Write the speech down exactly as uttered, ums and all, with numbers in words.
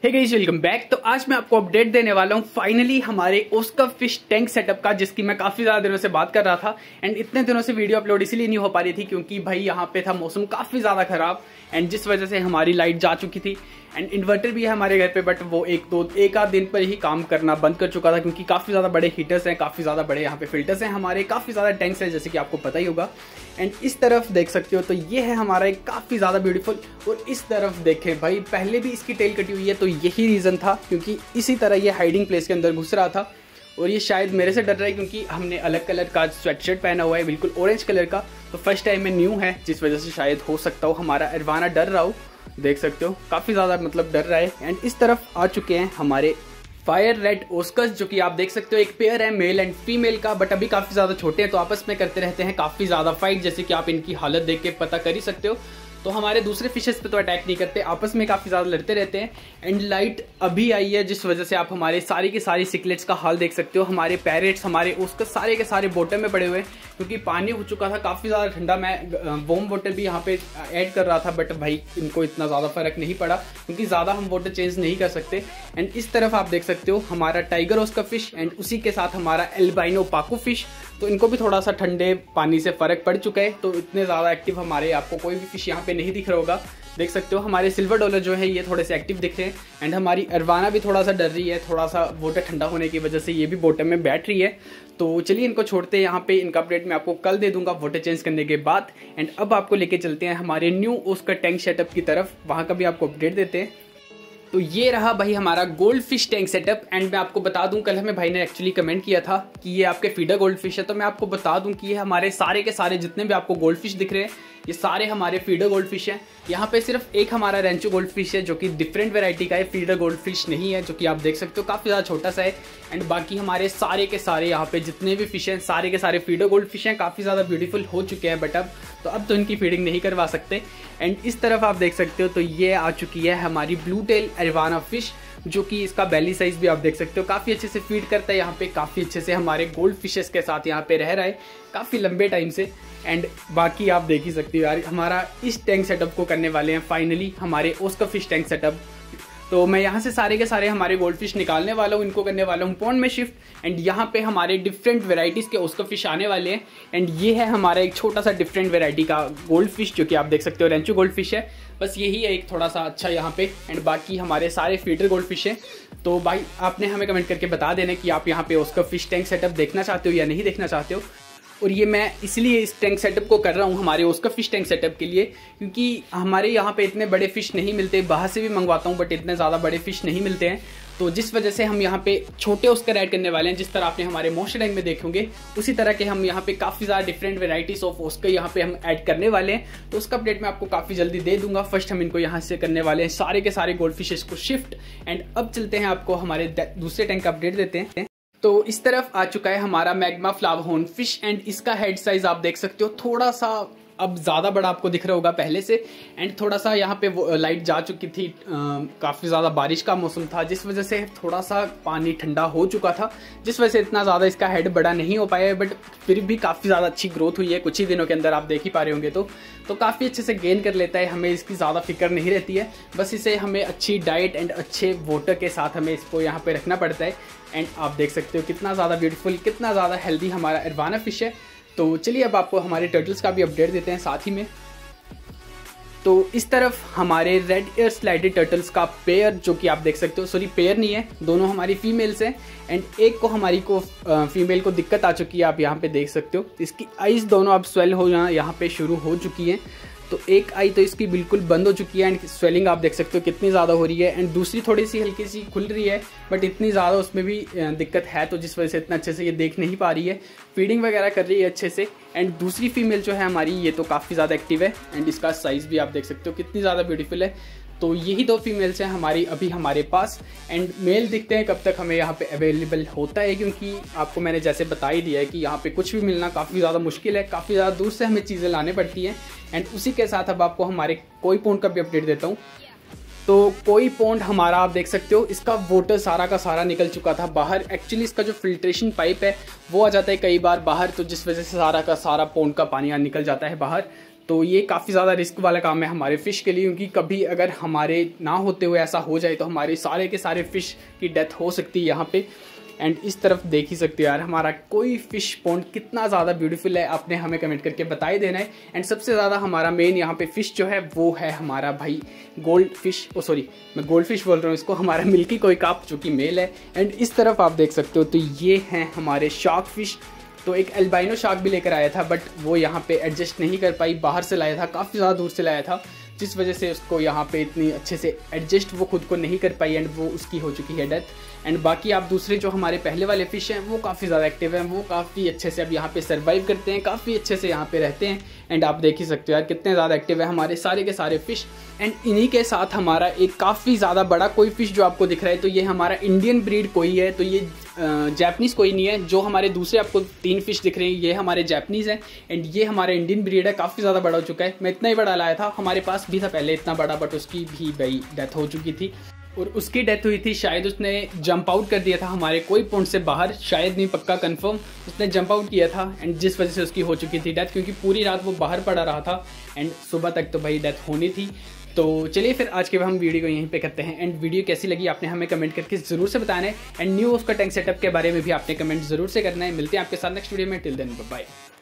Hey guys, welcome back. तो आज मैं आपको अपडेट देने वाला हूँ फाइनली हमारे ओस्का फिश टैंक सेटअप का, जिसकी मैं काफी ज्यादा दिनों से बात कर रहा था। एंड इतने दिनों से वीडियो अपलोड इसलिए नहीं हो पा रही थी क्योंकि भाई यहाँ पे था मौसम काफी ज्यादा खराब, एंड जिस वजह से हमारी लाइट जा चुकी थी। एंड इन्वर्टर भी है हमारे घर पे, बट वो एक दो एक आध दिन पर ही काम करना बंद कर चुका था क्योंकि काफी ज्यादा बड़े हीटर्स हैं, काफी ज्यादा बड़े यहाँ पे फिल्टर्स हैं, हमारे काफी ज्यादा टैंक्स हैं, जैसे कि आपको पता ही होगा। एंड इस तरफ देख सकते हो तो ये है हमारा एक काफी ज्यादा ब्यूटीफुल, और इस तरफ देखें भाई पहले भी इसकी टेल कटी हुई है, तो यही रीजन था क्योंकि इसी तरह ये हाइडिंग प्लेस के अंदर घुस रहा था। और ये शायद मेरे से डर रहा है क्योंकि हमने अलग कलर का स्वेटशर्ट पहना हुआ है, बिल्कुल ऑरेंज कलर का, तो फर्स्ट टाइम में न्यू है, जिस वजह से शायद हो सकता हो हमारा इरवाना डर रहा हो। देख सकते हो काफी ज्यादा मतलब डर रहा है। एंड इस तरफ आ चुके हैं हमारे फायर रेड ओस्कस, जो कि आप देख सकते हो एक पेयर है मेल एंड फीमेल का, बट अभी काफी ज्यादा छोटे हैं तो आपस में करते रहते हैं काफी ज्यादा फाइट, जैसे कि आप इनकी हालत देख के पता कर ही सकते हो। तो हमारे दूसरे फिशेस पे तो अटैक नहीं करते, आपस में काफी ज्यादा लड़ते रहते हैं। एंड लाइट अभी आई है जिस वजह से आप हमारे सारी के सारी सिकलेट्स का हाल देख सकते हो। हमारे पैरेट्स हमारे उसके सारे के सारे बॉटम में पड़े हुए हैं क्योंकि पानी हो चुका था काफी ज्यादा ठंडा। मैं वार्म वाटर भी यहाँ पे ऐड कर रहा था, बट भाई इनको इतना ज्यादा फर्क नहीं पड़ा क्योंकि ज्यादा हम वाटर चेंज नहीं कर सकते। एंड इस तरफ आप देख सकते हो हमारा टाइगर ओस्का फिश, एंड उसी के साथ हमारा एल्बाइनो पाकू फिश, तो इनको भी थोड़ा सा ठंडे पानी से फर्क पड़ चुका है, तो इतने ज्यादा एक्टिव हमारे आपको कोई भी फिश यहाँ पे नहीं दिख रहा होगा। देख सकते हो हमारे सिल्वर डॉलर जो है ये थोड़े से एक्टिव दिख रहे हैं। एंड हमारी इरवाना भी थोड़ा सा डर रही है, थोड़ा सा वाटर ठंडा होने की वजह से ये भी बॉटम में बैठ रही है। तो चलिए इनको छोड़ते हैं यहाँ पे, इनका अपडेट मैं आपको कल दे दूंगा वाटर चेंज करने के बाद। एंड अब आपको लेके चलते हैं हमारे न्यू उसका टैंक सेटअप की तरफ, वहाँ का भी आपको अपडेट देते हैं। तो ये रहा भाई हमारा gold fish tank setup. And मैं आपको बता दूं, कल हमें भाई ने एक्चुअली कमेंट किया था कि ये आपके फीडर गोल्ड फिश है, तो मैं आपको बता दूं कि ये हमारे सारे के सारे जितने भी आपको गोल्ड फिश दिख रहे हैं ये सारे हमारे फीडर गोल्ड फिश हैं। यहाँ पे सिर्फ एक हमारा रेंचो गोल्ड फिश है जो कि डिफरेंट वेराइटी का है, फीडर गोल्ड फिश नहीं है, जो कि आप देख सकते हो काफी ज्यादा छोटा सा है। एंड बाकी हमारे सारे के सारे यहाँ पे जितने भी फिश हैं सारे के सारे फीडर गोल्ड फिश हैं, काफी ज्यादा ब्यूटीफुल हो चुके हैं, बट अब तो अब तो इनकी फीडिंग नहीं करवा सकते। एंड इस तरफ आप देख सकते हो तो ये आ चुकी है हमारी ब्लू टेल इरवाना फिश, जो कि इसका बेली साइज भी आप देख सकते हो काफी अच्छे से फीड करता है, यहाँ पे काफी अच्छे से हमारे गोल्ड फिशेस के साथ यहाँ पे रह रहा है काफी लंबे टाइम से। एंड बाकी आप देख ही सकते हो यार, हमारा इस टैंक सेटअप को करने वाले हैं फाइनली हमारे ओस्का फिश टैंक सेटअप। तो मैं यहाँ से सारे के सारे हमारे गोल्ड फिश निकालने वाला हूँ, इनको करने वाला हूँ पॉन्ड में शिफ्ट। एंड यहाँ पे हमारे डिफरेंट वेराइटीज के ओस्का फिश आने वाले हैं। एंड ये है हमारा एक छोटा सा डिफरेंट वेराइटी का गोल्ड फिश, जो कि आप देख सकते हो रेंचो गोल्ड फिश है, बस यही है एक थोड़ा सा अच्छा यहाँ पे। एंड बाकी हमारे सारे फीडर गोल्ड फिश हैं। तो भाई आपने हमें कमेंट करके बता देना कि आप यहाँ पे ओस्का फिश टैंक सेटअप देखना चाहते हो या नहीं देखना चाहते हो। और ये मैं इसलिए इस टैंक सेटअप को कर रहा हूँ हमारे ओस्का फिश टैंक सेटअप के लिए क्योंकि हमारे यहाँ पे इतने बड़े फिश नहीं मिलते, बाहर से भी मंगवाता हूँ बट इतने ज़्यादा बड़े फिश नहीं मिलते हैं, तो जिस वजह से हम यहाँ पे छोटे ओस्कर ऐड करने वाले हैं। जिस तरह आपने हमारे मोस्टर टैंक में देखेंगे उसी तरह के हम यहाँ पे काफ़ी ज़्यादा डिफरेंट वेराइटीज ऑफ ओस्कर यहाँ पे हम ऐड करने वाले हैं, तो उसका अपडेट मैं आपको काफ़ी जल्दी दे दूंगा। फर्स्ट हम इनको यहाँ से करने वाले हैं सारे के सारे गोल्ड फिशेस को शिफ्ट। एंड अब चलते हैं आपको हमारे दूसरे टैंक का अपडेट देते हैं। तो इस तरफ आ चुका है हमारा magma flower horn fish, and इसका हेड साइज आप देख सकते हो थोड़ा सा अब ज़्यादा बड़ा आपको दिख रहा होगा पहले से। एंड थोड़ा सा यहाँ पे वो लाइट जा चुकी थी, काफ़ी ज़्यादा बारिश का मौसम था जिस वजह से थोड़ा सा पानी ठंडा हो चुका था, जिस वजह से इतना ज़्यादा इसका हेड बड़ा नहीं हो पाया है, बट फिर भी काफ़ी ज़्यादा अच्छी ग्रोथ हुई है कुछ ही दिनों के अंदर, आप देख ही पा रहे होंगे। तो तो काफ़ी अच्छे से गेन कर लेता है, हमें इसकी ज़्यादा फिक्र नहीं रहती है, बस इसे हमें अच्छी डाइट एंड अच्छे वाटर के साथ हमें इसको यहाँ पर रखना पड़ता है। एंड आप देख सकते हो कितना ज़्यादा ब्यूटीफुल, कितना ज़्यादा हेल्दी हमारा इरवाना फिश है। तो चलिए अब आपको हमारे टर्टल्स का भी अपडेट देते हैं साथ ही में। तो इस तरफ हमारे रेड एयर स्लाइडेड टर्टल्स का पेयर, जो कि आप देख सकते हो, सॉरी पेयर नहीं है, दोनों हमारी फीमेल्स हैं। एंड एक को हमारी को फीमेल को दिक्कत आ चुकी है, आप यहाँ पे देख सकते हो इसकी आईज दोनों अब स्वेल हो यहाँ यहाँ पे शुरू हो चुकी हैं। तो एक आई तो इसकी बिल्कुल बंद हो चुकी है, एंड स्वेलिंग आप देख सकते हो कितनी ज़्यादा हो रही है। एंड दूसरी थोड़ी सी हल्की सी खुल रही है, बट इतनी ज़्यादा उसमें भी दिक्कत है, तो जिस वजह से इतना अच्छे से ये देख नहीं पा रही है, फीडिंग वगैरह कर रही है अच्छे से। एंड दूसरी फीमेल जो है हमारी ये तो काफ़ी ज़्यादा एक्टिव है, एंड इसका साइज़ भी आप देख सकते हो कितनी ज़्यादा ब्यूटीफुल है। तो यही दो फीमेल्स हैं हमारी अभी हमारे पास। एंड मेल दिखते हैं कब तक हमें यहाँ पे अवेलेबल होता है, क्योंकि आपको मैंने जैसे बता ही दिया है कि यहाँ पे कुछ भी मिलना काफ़ी ज़्यादा मुश्किल है, काफ़ी ज़्यादा दूर से हमें चीज़ें लाने पड़ती हैं। एंड उसी के साथ अब आपको हमारे कोई पॉन्ड का भी अपडेट देता हूँ। तो कोई पॉन्ड हमारा आप देख सकते हो इसका वाटर सारा का सारा निकल चुका था बाहर। एक्चुअली इसका जो फिल्ट्रेशन पाइप है वो आ जाता है कई बार बाहर, तो जिस वजह से सारा का सारा पॉन्ड का पानी निकल जाता है बाहर। तो ये काफ़ी ज़्यादा रिस्क वाला काम है हमारे फ़िश के लिए, क्योंकि कभी अगर हमारे ना होते हुए ऐसा हो जाए तो हमारे सारे के सारे फ़िश की डेथ हो सकती है यहाँ पे। एंड इस तरफ देख ही सकते हो यार हमारा कोई फ़िश पॉन्ड कितना ज़्यादा ब्यूटीफुल है, आपने हमें कमेंट करके बता ही देना है। एंड सबसे ज़्यादा हमारा मेन यहाँ पे फ़िश जो है वो है हमारा भाई गोल्ड फिश, ओ सॉरी मैं गोल्ड फिश बोल रहा हूँ इसको, हमारा मिल्की कोई काप जो कि मेल है। एंड इस तरफ आप देख सकते हो तो ये हैं हमारे शार्क फिश। तो एक एल्बाइनो शार्क भी लेकर आया था, बट वो यहाँ पे एडजस्ट नहीं कर पाई, बाहर से लाया था, काफ़ी ज़्यादा दूर से लाया था, जिस वजह से उसको यहाँ पे इतनी अच्छे से एडजस्ट वो खुद को नहीं कर पाई एंड वो उसकी हो चुकी है डेथ। एंड बाकी आप दूसरे जो हमारे पहले वाले फ़िश हैं वो काफ़ी ज़्यादा एक्टिव हैं, वो काफ़ी अच्छे से अब यहाँ पे सर्वाइव करते हैं, काफ़ी अच्छे से यहाँ पे रहते हैं। एंड आप देख ही सकते हो यार कितने ज़्यादा एक्टिव है हमारे सारे के सारे फ़िश। एंड इन्हीं के साथ हमारा एक काफ़ी ज़्यादा बड़ा कोई फ़िश जो आपको दिख रहा है, तो ये हमारा इंडियन ब्रीड कोई है, तो ये जैपनीज़ कोई नहीं है। जो हमारे दूसरे आपको तीन फिश दिख रहे हैं ये हमारे जैपनीज़ हैं एंड ये हमारा इंडियन ब्रीड है, काफ़ी ज़्यादा बड़ा हो चुका है। मैं इतना ही बड़ा लाया था, हमारे पास भी था पहले इतना बड़ा, बट उसकी भी भाई डेथ हो चुकी थी। और उसकी डेथ हुई थी शायद उसने जंप आउट कर दिया था हमारे कोई पॉइंट से बाहर, शायद नहीं पक्का कंफर्म, उसने जंप आउट किया था एंड जिस वजह से उसकी हो चुकी थी डेथ, क्योंकि पूरी रात वो बाहर पड़ा रहा था एंड सुबह तक तो भाई डेथ होनी थी। तो चलिए फिर आज के हम वीडियो को यहीं पे करते हैं। एंड वीडियो कैसी लगी आपने हमें कमेंट करके जरूर से बताना है। एंड न्यू उसका टैंक सेटअप के बारे में भी आपने कमेंट जरूर से करना है। मिलते हैं आपके साथ नेक्स्ट वीडियो में, टिल देन बाय बाय।